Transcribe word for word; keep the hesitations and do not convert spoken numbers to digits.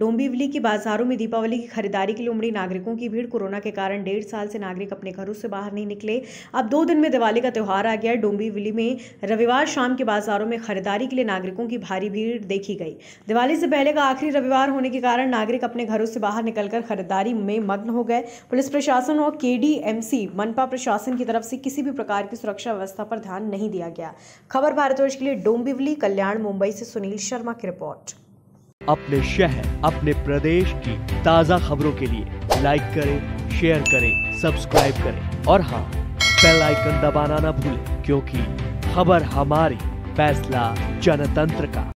डोंबिवली की बाजारों में दीपावली की खरीदारी के लिए उमड़ी नागरिकों की भीड़। कोरोना के कारण डेढ़ साल से नागरिक अपने घरों से बाहर नहीं निकले। अब दो दिन में दिवाली का त्यौहार आ गया है। डोंबिवली में रविवार शाम के बाजारों में खरीदारी के लिए नागरिकों की भारी भीड़ देखी गई। दिवाली से पहले का आखिरी रविवार होने के कारण नागरिक अपने घरों से बाहर निकलकर खरीदारी में मग्न हो गए। पुलिस प्रशासन और केडीएमसी मनपा प्रशासन की तरफ से किसी भी प्रकार की सुरक्षा व्यवस्था पर ध्यान नहीं दिया गया। खबर भारतवर्ष के लिए डोंबिवली कल्याण मुंबई से सुनील शर्मा की रिपोर्ट। अपने शहर अपने प्रदेश की ताजा खबरों के लिए लाइक करें, शेयर करें, सब्सक्राइब करें और हाँ, बेल आइकन दबाना ना भूलें, क्योंकि खबर हमारी, फैसला जनतंत्र का।